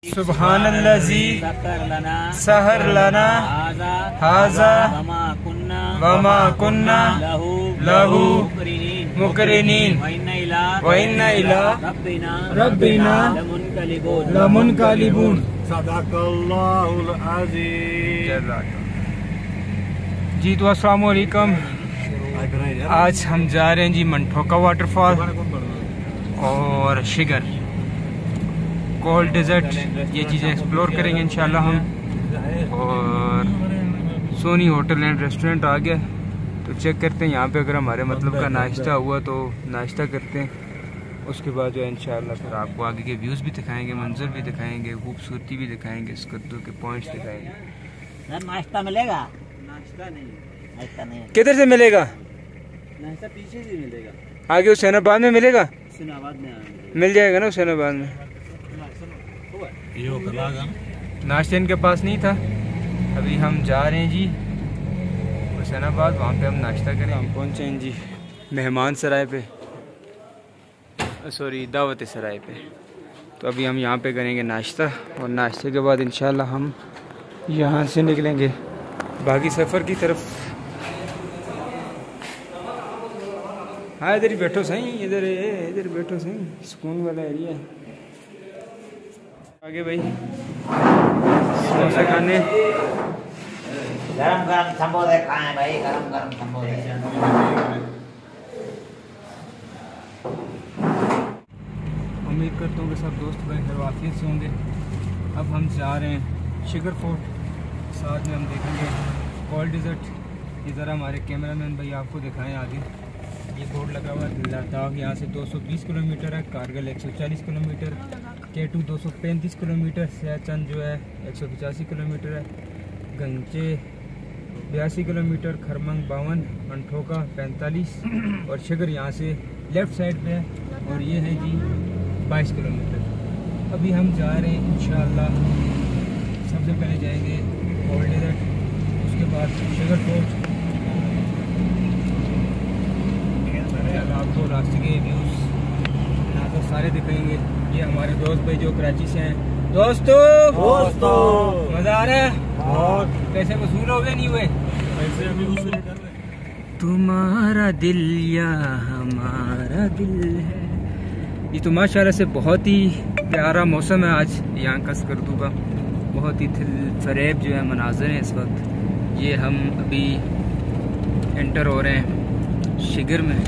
सुब्हानल्लज़ी सहर लना हाज़ा वमा कुन्ना लहू मुकरिनीन व इन्ना इला रब्बिना लमुनक़लिबून। सदक़ल्लाहुल अज़ीम। जी तो अस्सलाम वालेकुम। आज हम जा रहे हैं जी मंठोका वाटरफॉल और शिगर कोल्ड डेजर्ट, ये चीज़ें एक्सप्लोर करेंगे इंशाल्लाह हम। और सोनी होटल एंड रेस्टोरेंट आ गया तो चेक करते हैं यहाँ पे, अगर हमारे मतलब का नाश्ता हुआ तो नाश्ता करते हैं। उसके बाद जो है इंशाल्लाह फिर आपको आगे के व्यूज़ भी दिखाएंगे, मंजर भी दिखाएंगे, खूबसूरती भी दिखाएंगे, स्कद्दू के पॉइंट्स दिखाएंगे। नाश्ता मिलेगा? नाश्ता नहीं, नाश्ता नहीं। किधर से मिलेगा? नाश्ता पीछे से मिलेगा, आगे हुसैनाबाद में मिलेगा। हुसैनाबाद में मिल जाएगा ना हुसैनाबाद में। नाश्ता इनके पास नहीं था, अभी हम जा रहे हैं जी हुसैनाबाद, वहाँ पे हम नाश्ता करें। हम पहुँचे हैं जी मेहमान सराय पे, सॉरी दावत सराय पे। तो अभी हम यहाँ पे करेंगे नाश्ता और नाश्ते के बाद इंशाल्लाह हम यहाँ से निकलेंगे बाकी सफ़र की तरफ। हाँ इधर ही बैठो सही, इधर बैठो सही, सुकून वाला एरिया है। आगे भाई समोसे खाने, गरम गरम समोसे खाएं भाई, गरम गरम समोसे। उम्मीद करता हूँ कि सब दोस्त भाई खैर वाफियत से होंगे। अब हम जा रहे हैं शिगर फोर्ट, साथ में हम देखेंगे कोल्ड डेजर्ट। इधर हमारे कैमरामैन भाई आपको दिखाएं आगे, ये बोर्ड लगा हुआ है लद्दाख यहाँ से 220 किलोमीटर है, कारगिल 140 किलोमीटर, K2 235 किलोमीटर, सियाचंद जो है 185 किलोमीटर है, गंचे 82 किलोमीटर, खरमंग 52, मंठोका 45 और शिगर यहाँ से लेफ़्ट साइड पे है और ये है जी 22 किलोमीटर। अभी हम जा रहे हैं इंशाल्लाह, सबसे पहले जाएंगे कोल्ड डेजर्ट, उसके बाद शिगर फोर्ट। आपको रास्ते के व्यूज़ यहाँ तो सारे दिखाएंगे। ये हमारे दोस्त भाई जो कराची से हैं। दोस्तों मज़ा आ रहा है बहुत। पैसे वसूल हो गए नहीं हुए? पैसे अभी वसूल कर रहे हैं। तुम्हारा दिल या हमारा दिल है। ये तो माशाल्लाह से बहुत ही प्यारा मौसम है आज यहाँ का स्कर्दू का, बहुत ही दिल फरेब जो है मनाज़र है इस वक्त। ये हम अभी एंटर हो रहे हैं शिगर में।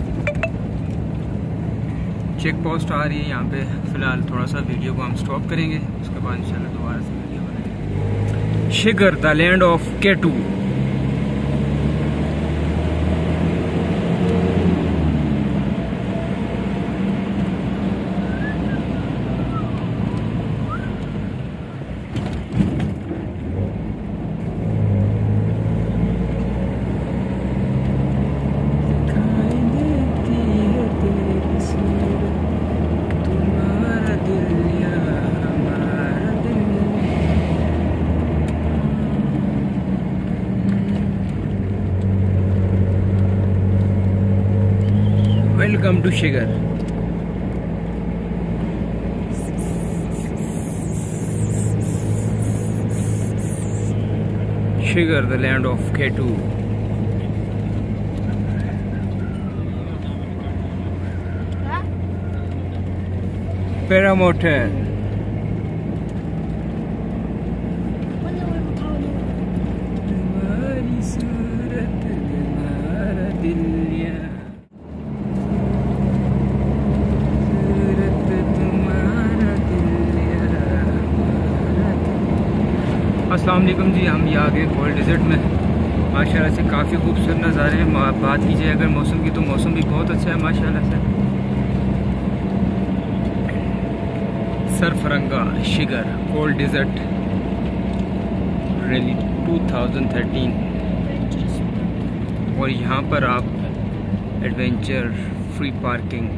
चेक पोस्ट आ रही है यहाँ पे, फ़िलहाल थोड़ा सा वीडियो को हम स्टॉप करेंगे, उसके बाद इंशाल्लाह दोबारा से वीडियो बनाएंगे। Shigar the land of K2। Welcome to Shigar. Shigar, the land of K2. Paramotor. अस्सलाम वालेकुम जी, हम ये आ गए कोल्ड डेजर्ट में। माशाल्लाह से काफ़ी खूबसूरत नज़ारे हैं। बात की जाए अगर मौसम की तो मौसम भी बहुत अच्छा है माशाल्लाह से। Sarfaranga Shigar cold desert rally 2013। और यहाँ पर आप एडवेंचर फ्री पार्किंग,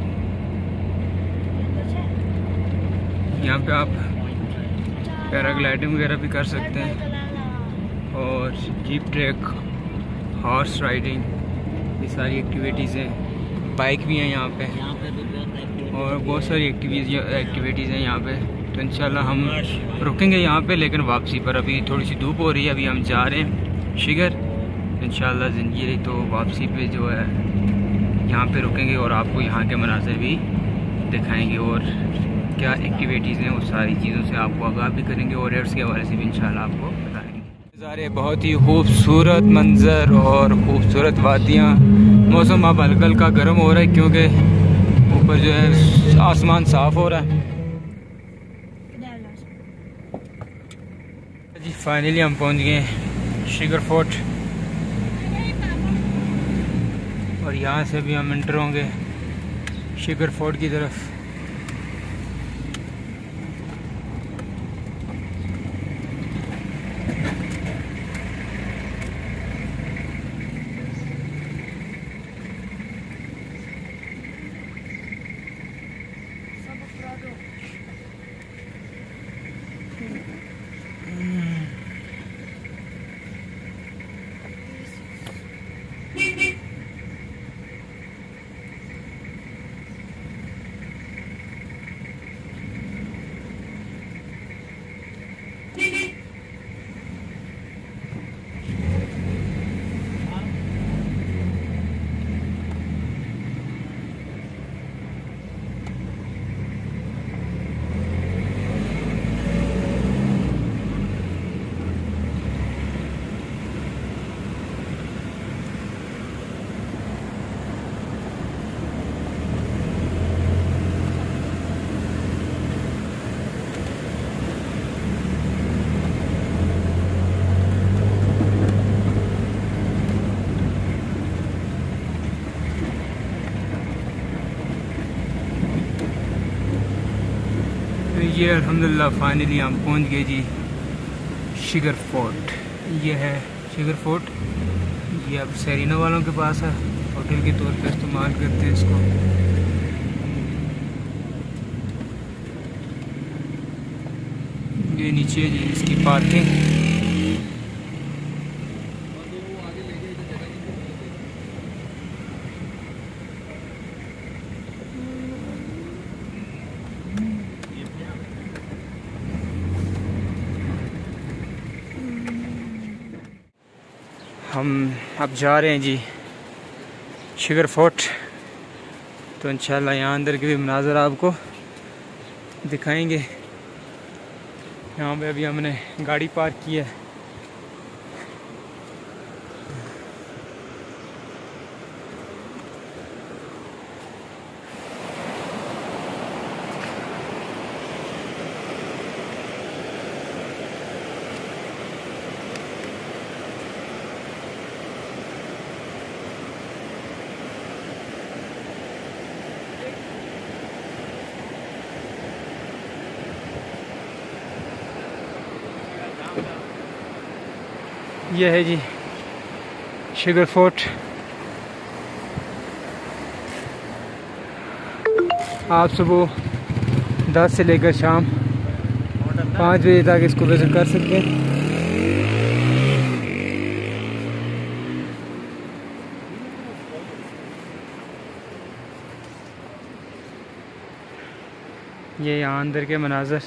यहाँ पे आप पैराग्लाइडिंग वगैरह भी कर सकते हैं, और जीप ट्रैक, हॉर्स राइडिंग, ये सारी एक्टिविटीज़ हैं। बाइक भी हैं यहाँ पे और बहुत सारी एक्टिविटीज़ हैं यहाँ पे। तो इंशाल्लाह हम रुकेंगे यहाँ पे, लेकिन वापसी पर अभी थोड़ी सी धूप हो रही है। अभी हम जा रहे हैं शिगर, इंशाल्लाह ज़िंदगी रही तो वापसी पे जो है यहाँ पे रुकेंगे और आपको यहाँ के मनाज़र भी दिखाएंगे और क्या एक्टिविटीज़ हैं, वो सारी चीज़ों से आपको आगाह भी करेंगे और रेट्स के हवाले से भी इंशाल्लाह आपको बताएंगे। नज़ारे बहुत ही खूबसूरत मंज़र और ख़ूबसूरत वादियाँ। मौसम अब हल्का हल्का गर्म हो रहा है क्योंकि ऊपर जो है आसमान साफ़ हो रहा है। जी फाइनली हम पहुंच गए शिगर फोर्ट और यहाँ से भी हम एंटर होंगे शिगर फोर्ट की तरफ। ये अल्हम्दुलिल्लाह फाइनली हम पहुंच गए जी शिगर फोर्ट। ये है शिगर फोर्ट, ये अब सेरिना वालों के पास है, होटल के तौर पे इस्तेमाल करते हैं इसको। ये नीचे जी इसकी पार्किंग। हम अब जा रहे हैं जी शिगर फोर्ट, तो इंशाल्लाह यहाँ अंदर के भी मनाज़र आपको दिखाएंगे। यहाँ पे अभी हमने गाड़ी पार्क की है। यह है जी शिगर फोर्ट। आप सुबह 10 से लेकर शाम 5 बजे तक इसको विजिट कर सकते हैं। ये यहाँ अंदर के मनाज़र।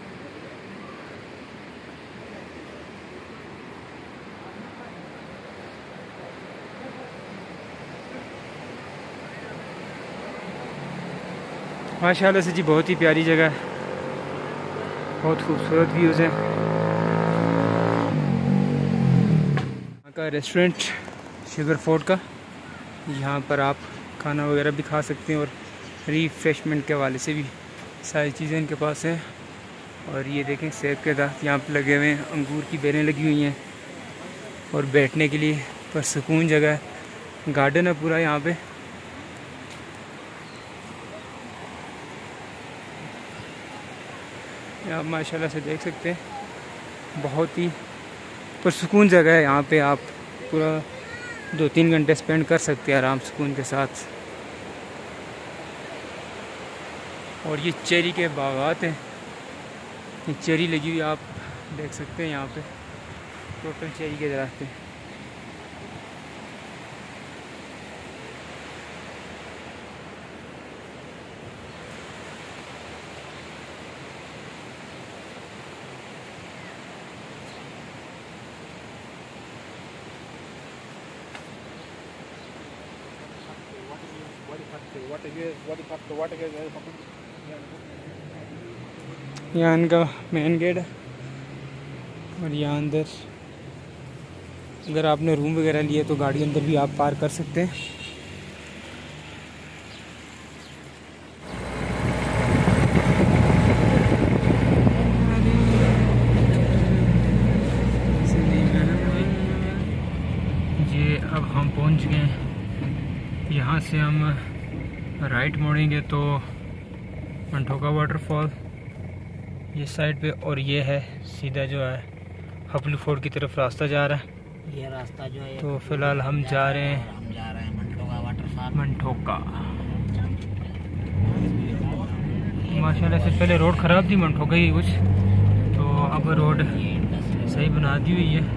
माशाल्लाह से जी बहुत ही प्यारी जगह है, बहुत खूबसूरत व्यूज़ हैं। यहाँ का रेस्टोरेंट शिगर फोर्ट का, यहाँ पर आप खाना वगैरह भी खा सकते हैं और रिफ्रेशमेंट के हवाले से भी सारी चीज़ें इनके पास हैं। और ये देखें सेब के दरख्त यहाँ पे लगे हुए हैं, अंगूर की बेलें लगी हुई हैं और बैठने के लिए पर सुकून जगह है, गार्डन है पूरा यहाँ पे। आप माशाल्लाह से देख सकते हैं, बहुत ही पुरसुकून जगह है। यहाँ पे आप पूरा 2-3 घंटे स्पेंड कर सकते हैं आराम सुकून के साथ। और ये चेरी के बागात हैं, ये चेरी लगी हुई आप देख सकते हैं यहाँ पे, टोटल चेरी के दरख्त हैं। यहाँ इनका मेन गेट है और यहाँ अंदर अगर आपने रूम वगैरह लिए तो गाड़ी अंदर भी आप पार्क कर सकते हैं। ये अब हम पहुंच गए, यहाँ से हम राइट मोड़ेंगे तो मंठोका वाटरफॉल ये साइड पे, और ये है सीधा जो है हपलू फोर्ट की तरफ रास्ता जा रहा है। ये रास्ता जो है तो फिलहाल हम जा रहे हैं मंठोका वाटरफॉल। मंठोका। माशाल्लाह से पहले रोड ख़राब थी मंठोका की कुछ, तो अब रोड सही बना दी हुई है।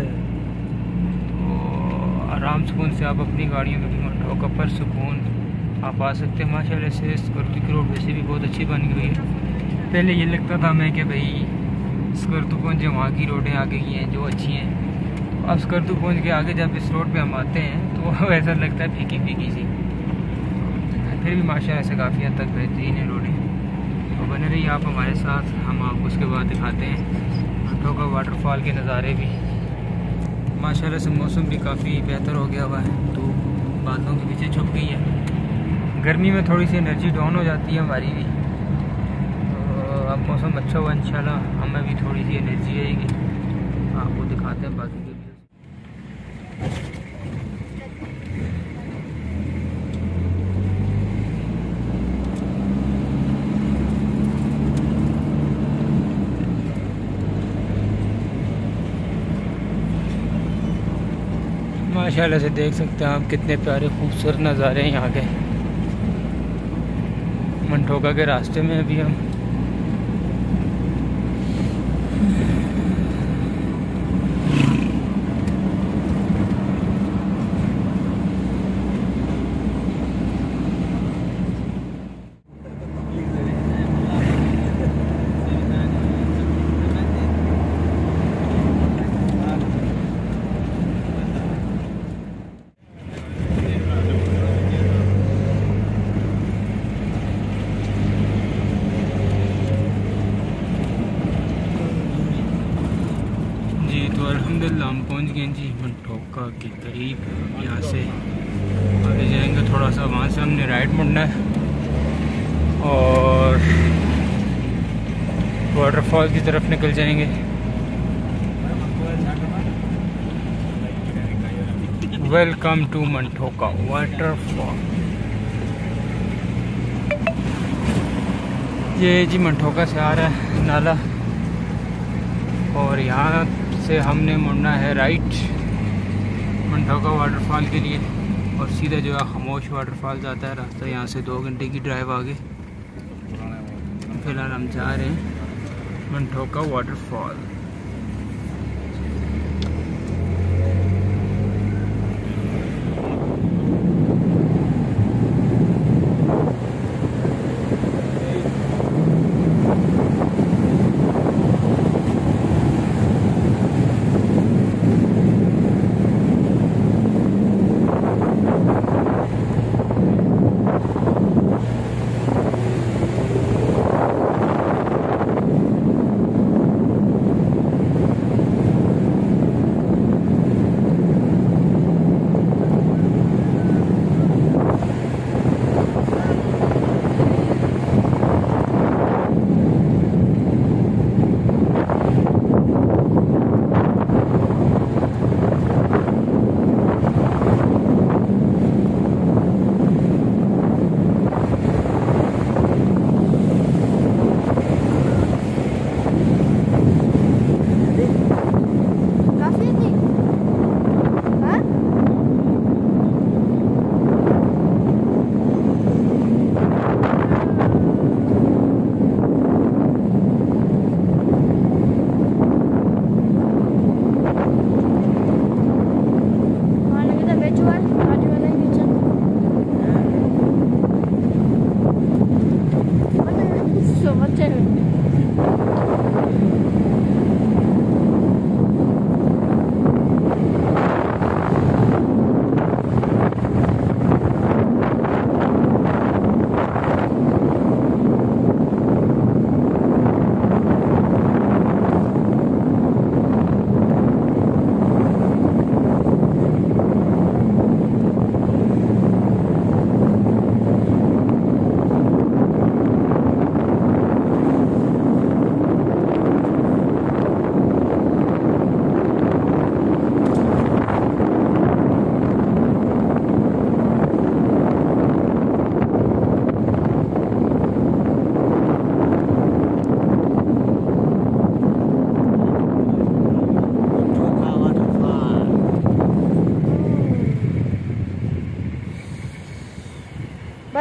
तो आराम सुकून से आप अपनी गाड़ियों में भी मंठोका पर सुकून आप आ सकते हैं। माशाल्लाह से स्कर्दू की रोड वैसे भी बहुत अच्छी बन गई है। पहले ये लगता था मैं कि भाई स्कर्दू पहुँच वहाँ की रोडें आगे की हैं जो अच्छी हैं, अब स्कर्दू पहुँच के आगे जब इस रोड पे हम आते हैं तो ऐसा लगता है फीकी फीकी सी। फिर भी माशाल्लाह से काफ़ी हद तक बेहतरीन है रोडें। तो बने रहिए आप हमारे साथ, हम आपको उसके बाद दिखाते हैं मंठोका वाटरफॉल के नज़ारे भी। माशाल्लाह से मौसम भी काफ़ी बेहतर हो गया हुआ है, तो बादलों के पीछे छुप गई है। गर्मी में थोड़ी सी एनर्जी डाउन हो जाती है हमारी भी, तो अब मौसम अच्छा हुआ इंशाल्लाह हमें भी थोड़ी सी एनर्जी आएगी। आपको दिखाते हैं बाकी के। माशाल्लाह से देख सकते हैं आप कितने प्यारे खूबसूरत नज़ारे हैं यहाँ के। मंठोका के रास्ते में अभी हम अल्हम्दुलिल्लाह हम पहुँच गए जी मंठोका के करीब। यहाँ से आगे जाएंगे थोड़ा सा, वहाँ से हमने राइट मुड़ना है और वाटरफॉल की तरफ निकल जाएंगे। Welcome to Manthoka waterfall. ये जी मंठोका से आ रहा है नाला, और यहाँ से हमने मुड़ना है राइट मंठोका वाटरफॉल के लिए, और सीधा जो है खामोश वाटरफॉल जाता है रास्ता। यहाँ से 2 घंटे की ड्राइव आगे। फिलहाल हम जा रहे हैं मंठोका वाटरफॉल।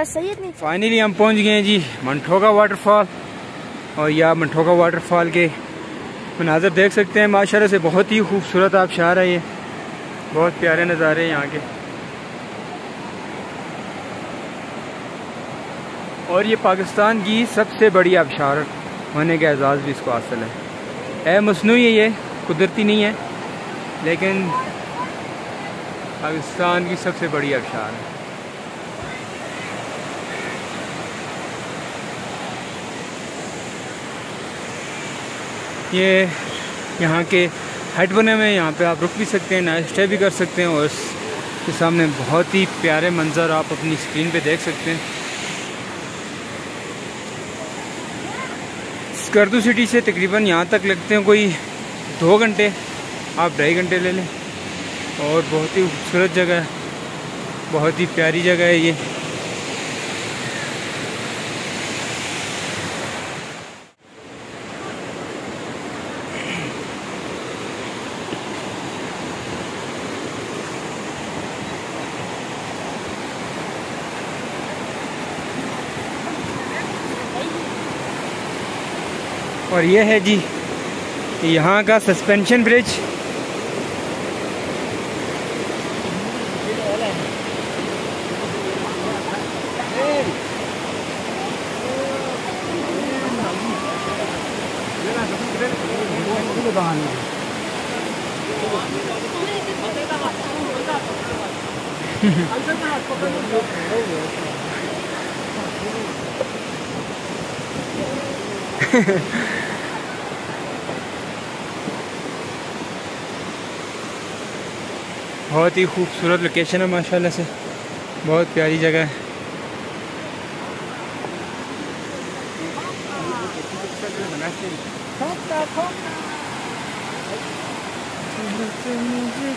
बस सही है। फाइनली हम पहुंच गए हैं जी मंठोगा वाटरफॉल। और यह मंठोगा वाटरफॉल के मनाज़र देख सकते हैं, माशाल्लाह से बहुत ही खूबसूरत आबशार है। ये बहुत प्यारे नज़ारे हैं यहाँ के। और ये पाकिस्तान की सबसे बड़ी आबशार होने का एजाज़ भी इसको हासिल है। मसनूई है, ये कुदरती नहीं है, लेकिन पाकिस्तान की सबसे बड़ी आबशार है। ये यहाँ के हट बने हुए हैं, यहाँ पे आप रुक भी सकते हैं, नाइट स्टे भी कर सकते हैं। और इसके सामने बहुत ही प्यारे मंजर आप अपनी स्क्रीन पे देख सकते हैं। स्कर्दू सिटी से तकरीबन यहाँ तक लगते हैं कोई 2 घंटे, आप 2.5 घंटे ले लें। और बहुत ही खूबसूरत जगह है, बहुत ही प्यारी जगह है ये। और ये है जी यहाँ का सस्पेंशन ब्रिज। बहुत ही खूबसूरत लोकेशन है माशाल्लाह से, बहुत प्यारी जगह है। मुझे